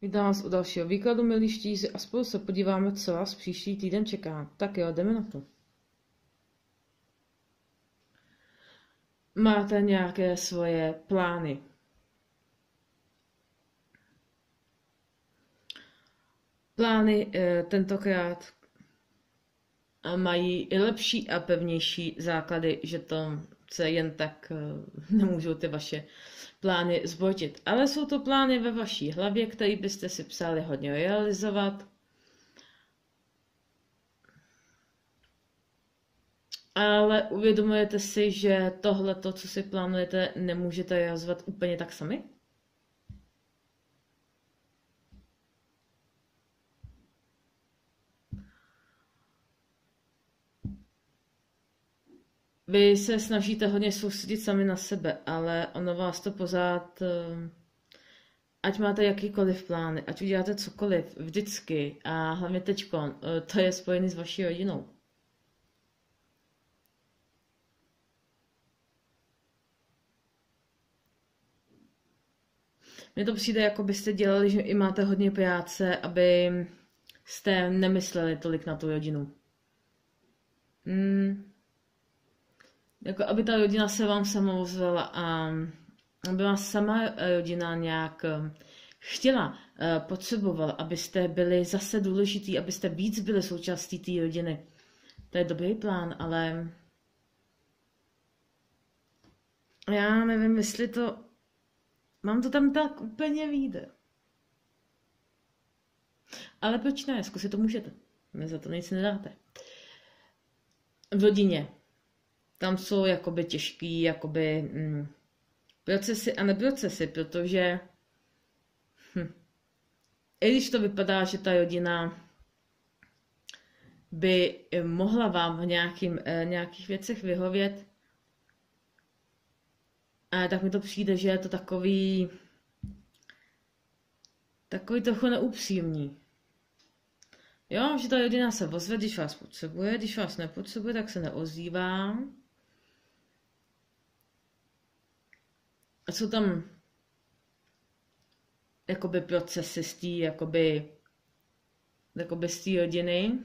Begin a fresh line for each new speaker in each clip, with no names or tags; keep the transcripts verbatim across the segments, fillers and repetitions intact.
Vítám vás u dalšího výkladu, milí štíři, a spolu se podíváme, co vás příští týden čeká. Tak jo, jdeme na to. Máte nějaké svoje plány. Plány eh, tentokrát mají i lepší a pevnější základy, že to se jen tak eh, nemůžou ty vaše plány zbořit. Ale jsou to plány ve vaší hlavě, které byste si psali hodně realizovat. Ale uvědomujete si, že tohle, to, co si plánujete, nemůžete realizovat úplně tak sami? Vy se snažíte hodně soustředit sami na sebe, ale ono vás to pořád, ať máte jakýkoliv plány, ať uděláte cokoliv, vždycky a hlavně teďko, to je spojený s vaší rodinou. Mně to přijde, jako byste dělali, že i máte hodně práce, aby jste nemysleli tolik na tu rodinu. Hmm. Jako aby ta rodina se vám sama ozvala a aby vás sama rodina nějak chtěla, potřebovala, abyste byli zase důležitý, abyste víc byli součástí té rodiny. To je dobrý plán, ale já nevím, jestli to... Mám to tam tak úplně vyjde. Ale proč ne? Zkusit to můžete. Mě za to nic nedáte. V rodině. Tam jsou jakoby těžký jakoby, mm, procesy a neprocesy, protože hm, i když to vypadá, že ta rodina by mohla vám v nějakým, eh, nějakých věcech vyhovět, a tak mi to přijde, že je to takový takový trochu neupřímný. Jo, že ta rodina se ozve, když vás potřebuje, když vás nepotřebuje, tak se neozývá. A jsou tam jakoby procesy z té jakoby, jakoby z té rodiny.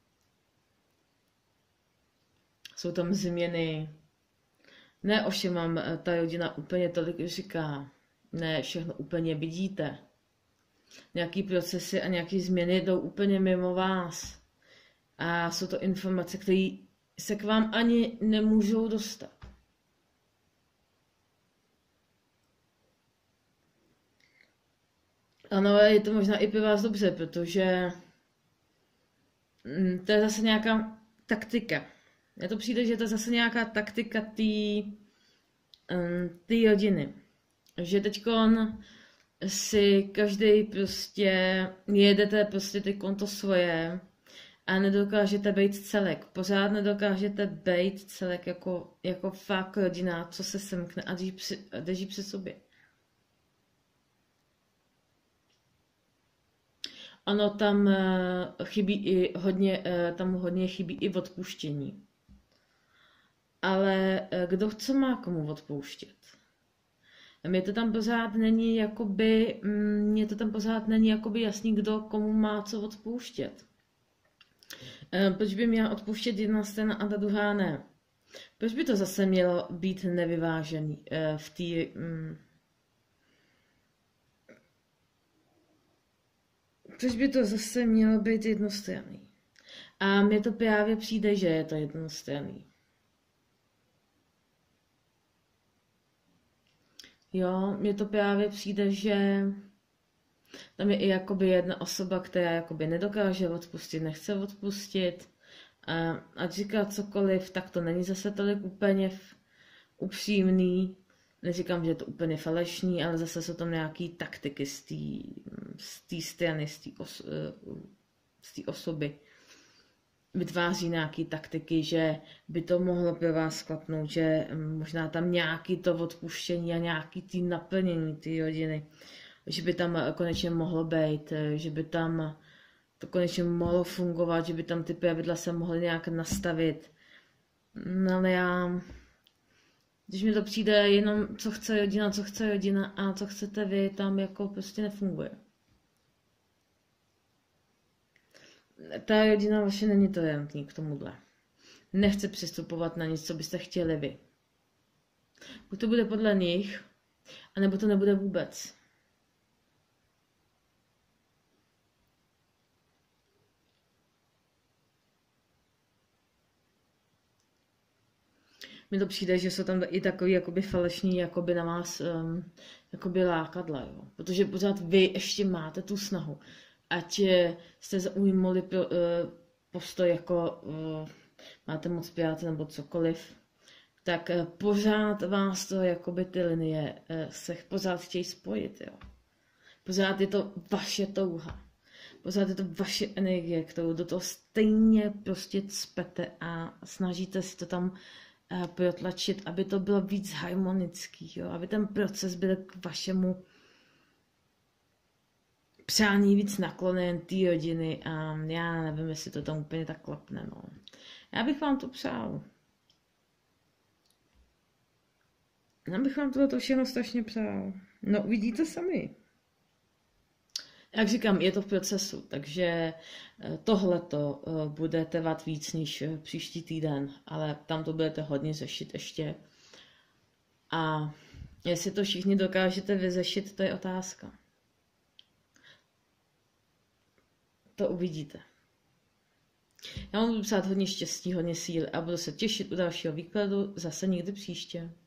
Jsou tam změny. Ne, ovšem vám ta rodina úplně tolik říká. Ne, všechno úplně vidíte. Nějaký procesy a nějaké změny jdou úplně mimo vás. A jsou to informace, které se k vám ani nemůžou dostat. Ano, je to možná i pro vás dobře, protože to je zase nějaká taktika. Mně to přijde, že to je zase nějaká taktika té um, rodiny. Že teďkon si každý prostě jedete prostě ty konto svoje a nedokážete být celek. Pořád nedokážete být celek jako, jako fakt rodina, co se semkne a drží při, drží při sobě. Ano, tam chybí i hodně, tam hodně chybí i odpuštění. Ale kdo chce má komu odpouštět? Mně to tam pořád není jakoby, mně to tam pořád není jakoby jasný, kdo komu má co odpouštět. Proč by měla odpouštět jedna strana a ta druhá ne? Proč by to zase mělo být nevyvážený v té... Proč by to zase mělo být jednostranný? A mně to právě přijde, že je to jednostranný. Jo, mně to právě přijde, že tam je i jakoby jedna osoba, která jakoby nedokáže odpustit, nechce odpustit. A ať říká cokoliv, tak to není zase tolik úplně upřímný. Neříkám, že je to úplně falešný, ale zase jsou tam nějaké taktiky z té strany, z té os, osoby. Vytváří nějaké taktiky, že by to mohlo pro vás klapnout, že možná tam nějaký to odpuštění a nějaký tý naplnění té rodiny, že by tam konečně mohlo být, že by tam to konečně mohlo fungovat, že by tam ty pravidla se mohly nějak nastavit. No ale já... Když mi to přijde jenom, co chce rodina, co chce rodina a co chcete vy, tam jako prostě nefunguje. Ta rodina vaše není tolerantní k tomuhle. Nechce přistupovat na nic, co byste chtěli vy. Buď to bude podle nich, anebo to nebude vůbec. Mně to přijde, že jsou tam i takový jakoby falešní jakoby na vás um, jakoby lákadla, jo. Protože pořád vy ještě máte tu snahu. Ať jste zaujmuli pro, uh, postoj jako uh, máte moc práce nebo cokoliv, tak uh, pořád vás to jakoby ty linie uh, se pořád chtějí spojit, jo. Pořád je to vaše touha. Pořád je to vaše energie, kterou do toho stejně prostě cpete a snažíte si to tam protlačit, aby to bylo víc harmonický, jo? Aby ten proces byl k vašemu přání víc nakloněn té rodiny a já nevím, jestli to tam úplně tak klapne. No. Já bych vám to přál. Já bych vám tohle všechno strašně přál. No, uvidíte sami. Jak říkám, je to v procesu, takže tohleto bude trvat víc než příští týden, ale tam to budete hodně řešit ještě. A jestli to všichni dokážete vyřešit, to je otázka. To uvidíte. Já vám budu přát hodně štěstí, hodně síly a budu se těšit u dalšího výkladu zase někdy příště.